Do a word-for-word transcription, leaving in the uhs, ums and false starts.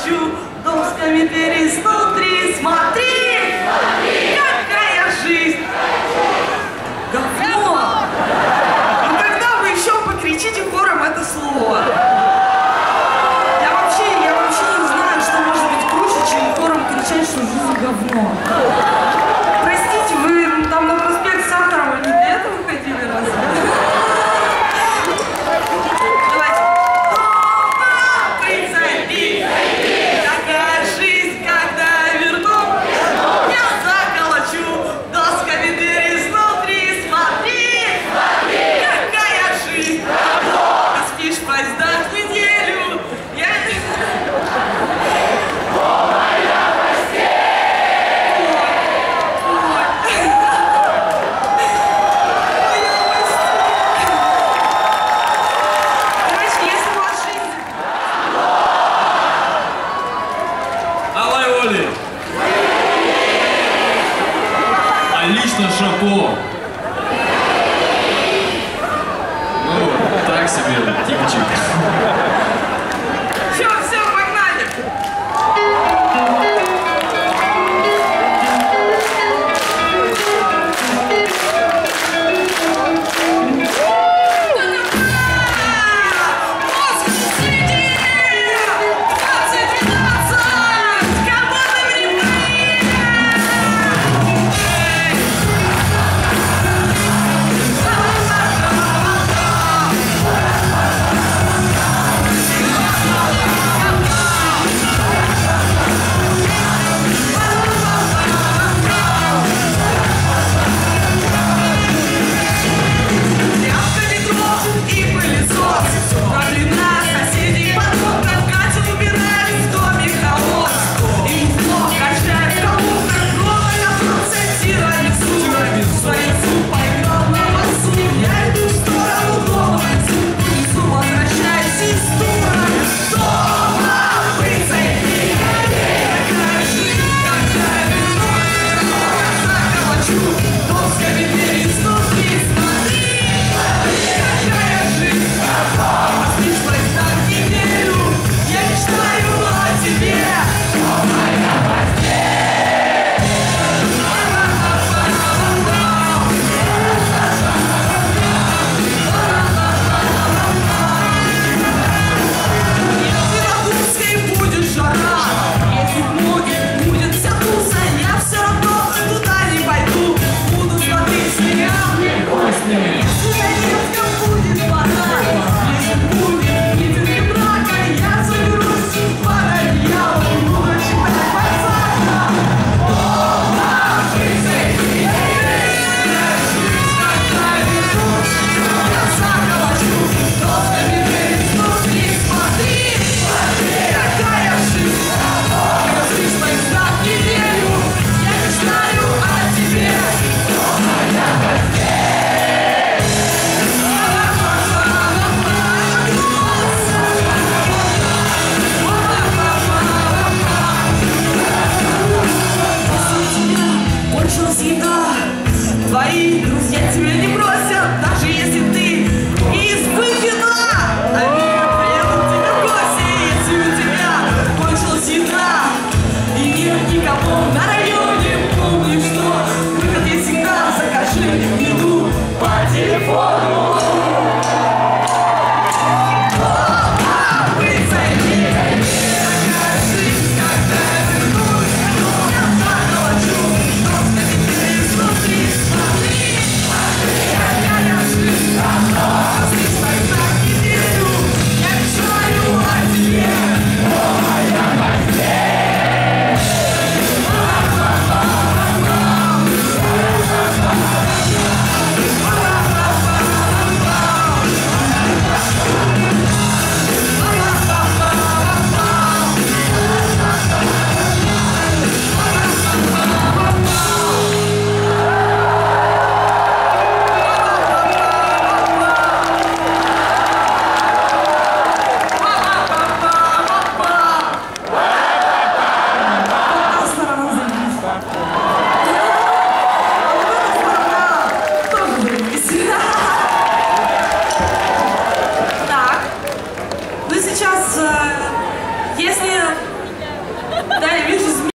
заколочу, досками переснутри. Смотри, смотри, какая жизнь! Говно! Ну когда вы еще покричите хором это слово? Я вообще, я вообще не знаю, что может быть круче, чем хором кричать, что жизнь говно. Простите, вы там на проспект Сахарова не для этого ходили разве? Давайте. Прицепи! Какая жизнь, когда верну, я заколочу, досками дверь изнутри. Смотри, смотри, какая жизнь! Ты спишь в поездах неделю, я... А лично Шапо.